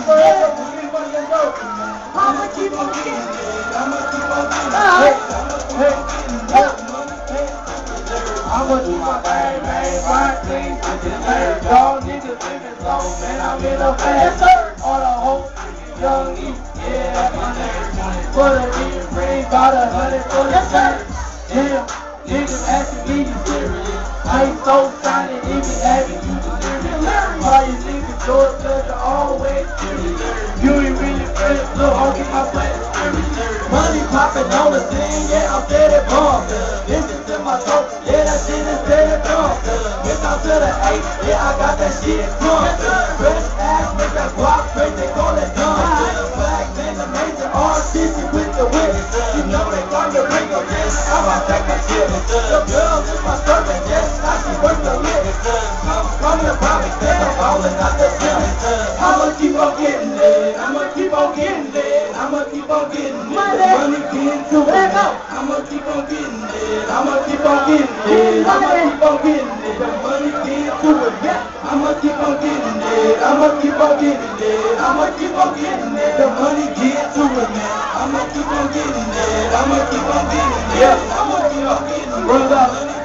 I'ma keep on getting it. I'ma keep on getting it. I'ma do my thing, man. Find things to deserve. Y'all niggas living slow, man. I'm in a fast. All the hoes, young E, yeah, that's my name. For the niggas bring about 100 for the shirt. Damn, niggas asking me to serious. I ain't so shiny, niggas asking you to serious. All you niggas short, cause you're always serious. You ain't really fresh, look, I'll get my black serious. Money popping on the scene, yeah, I'm steady bomb. Listen to my throat, yeah, that shit is steady dumb. Get down to the 8, yeah, I got that shit drunk. Fresh ass, make that guap, straight, they call it dumb. Black man, the major artist with the whip. You know they gonna bring up this, I'm gonna take my shit. The girl is my servant, yes, I should work the lips. I'm coming to promise that I'm falling out the gym. I'ma keep on getting it, I'ma keep on getting it, I'ma keep on getting it. Money getting to it, I'ma keep on getting it, I'ma keep on getting it, I'ma keep on getting it. The money getting to it, I'ma keep on getting it, I'ma keep on getting it, I'ma keep on getting it. The money getting to it, man. I'ma keep on getting it, I'ma keep on getting it, I'ma keep on getting it. Brother,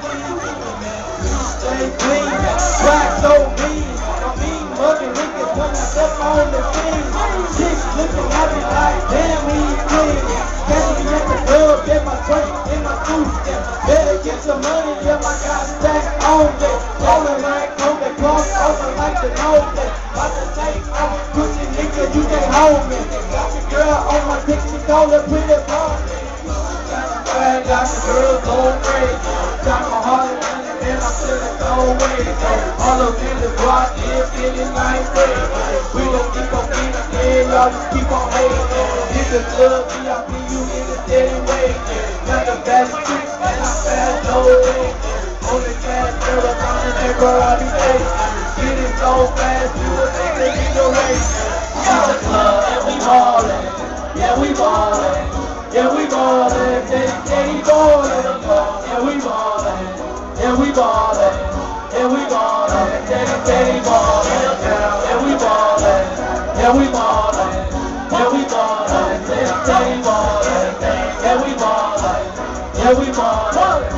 stay clean, black so mean. Mother niggas when I step on the scene. Chicks looking at me like, damn, he's clean. Catch me at the club, get my drink in my food. Better get some money, yeah, I got stacks on me. Rolling like Kobe, cross over like the nose. About to take off, pussy nigga, you can't hold me. Got your girl on my dick, she call it pretty blonde. Got the girl going crazy. Got my heart and I'm feeling so way. All of in the block is feeling like crazy. We gon' keep on getting it, y'all just keep on hating. Hit the club, VIP, you in the steady way. Got the best tricks and I fast no way. Only cash, girl, I'm on the neighbor, I be paid. Getting so fast, you a nigga in your race. Hit the club and we ballin', yeah we ballin'. Yeah, we ballin', steady ballin', yeah, we ballin', yeah, we ballin', yeah, we ballin', steady ballin', yeah, we ballin', yeah, we ballin', yeah, we ballin', steady ballin', yeah, we ballin', yeah, we ballin',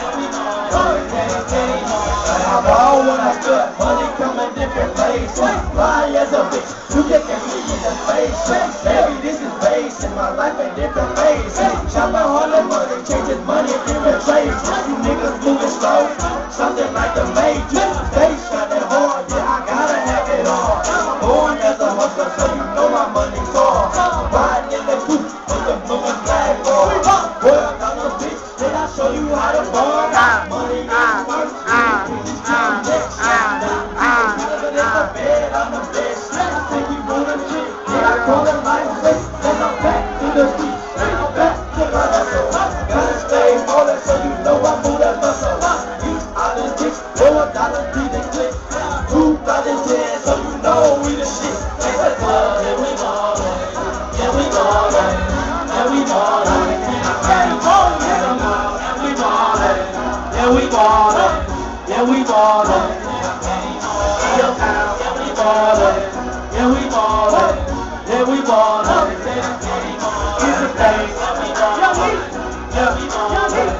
steady ballin'. I'm all when I cut, money coming different places, fly as a bitch, you can catch me in the face, baby, this is base, in my life in different ways, shopping all the money, changing money, different trades, you niggas moving slow, something like the Matrix, they shining hard, yeah, I gotta have it all, born as a hustler, so you know my money's all, riding in the coupe, with the moving flag ball, boy, I got no bitch, then I show you how to ball, money is first, I'm the best, think you wanna shit, yeah, I call it my face, and I'm back to the streets, I'm back to my hustle, gotta stay ballin', so you know I move that muscle, use all the dicks, $4 be the click, $2,010, so you know we the shit, take the club, yeah we ballin', yeah we ballin', yeah we ballin', yeah we ballin', yeah we ballin', yeah we ballin', yeah we ballin', yeah we ballin', yeah we ballin', yeah we ballin', it's a thing, yeah we ballin',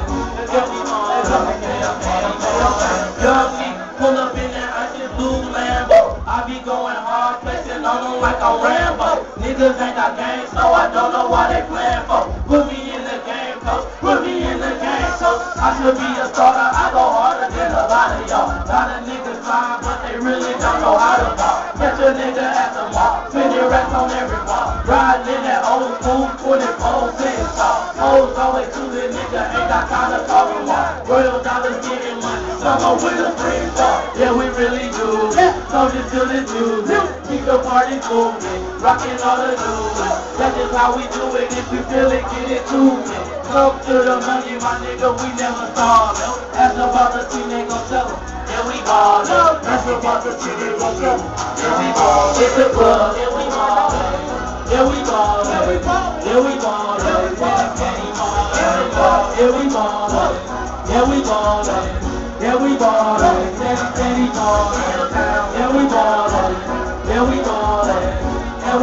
young me, pull up in that icy blue Lambo, I be going hard, flexing on them like I'm Rambo, niggas ain't got game, so I don't know why they playin' for, put me in the game, coach, put me in the game, so I should be a starter, I go harder than a lot of y'all, lot of niggas trying, but they really don't know how to ball. Catch a nigga at the mall, 20 racks on every ball. Riding in that old school 24 cents tall. Hoes always choosing nigga, ain't got time to talk no more. Royal dollars getting money, summer with a spring fall. Yeah, we really do. Soldiers till it's music. Keep the party moving, rocking all the news. That's just how we do it. If you feel it, get it to me. Come to the money, my nigga, we never stall. Ask about the team, they gon' tell them. Yeah, we ballin'. That's about the team, they gon' tell them. Yeah, we ballin'. It's the club. Yeah, we ballin'. Yeah, we ballin'. Yeah, we ballin'. Yeah, we ballin'. Yeah, we ballin'. Yeah, we ballin'. Yeah, we ballin'. Yeah, we ballin'. Steady ballin'. Yeah, we ballin'. Yeah, we ballin'. Yeah,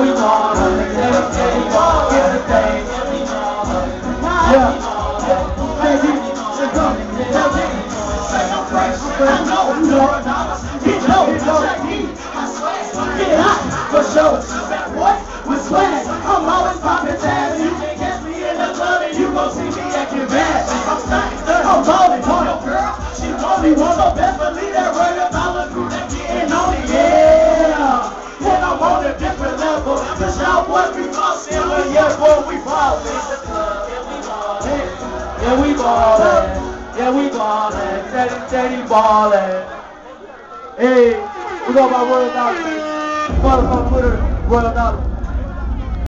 show. That boy with swag, I'm always popping tags. You can catch me in the club and you gon' see me acting bad. I'm stunning, I'm balling on your girl. She only wants her best believe that word about the crew that getting on it, yeah. And I'm on a different level. The shop boys we bossing, but yeah, boy, we ballin'. Yeah, we ballin'. Yeah, we ballin'. Steady ballin'. Hey, we go by Royal Dollar. Follow us on Twitter, Royal Dollar.